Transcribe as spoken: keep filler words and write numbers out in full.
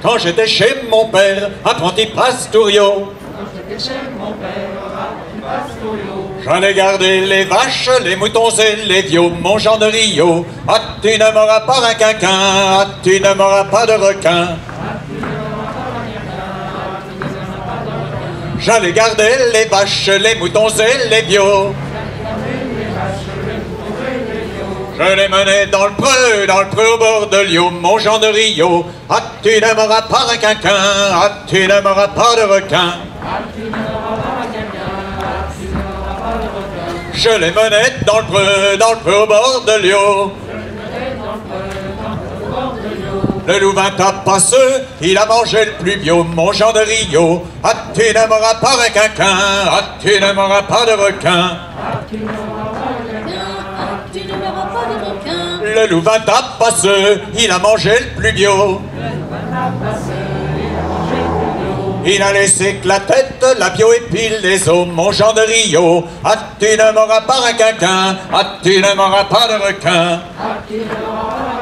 Quand j'étais chez mon père, apprenti pastouriaux. J'en ai gardé les vaches, les moutons et les veaux, mon Jean de Rio. Ah, tu ne m'auras pas un quinquin, ah, tu ne m'auras pas de requin. J'allais garder les vaches, les moutons et les veaux. Je les menais dans le preux, dans le preux au bord de Lyon, mon Jean de Rio. Ah, tu ne m'auras pas un quinquin, ah, tu ne m'auras pas de requin. Je les menais dans le preux, dans le preux au bord de Lyon. Le louvain tapasseux, il a mangé le plus vieux, mon Jean de Rio. Ah, tu ne m'auras pas un quinquin, ah, tu ne m'auras pas de requin. Le louvain tapasseux, il a mangé le plus vieux. Il a laissé que la tête, la bio et puis les os, mon Jean de Rio. Ah, tu ne m'auras pas un quinquin, ah, tu ne m'auras pas de requin.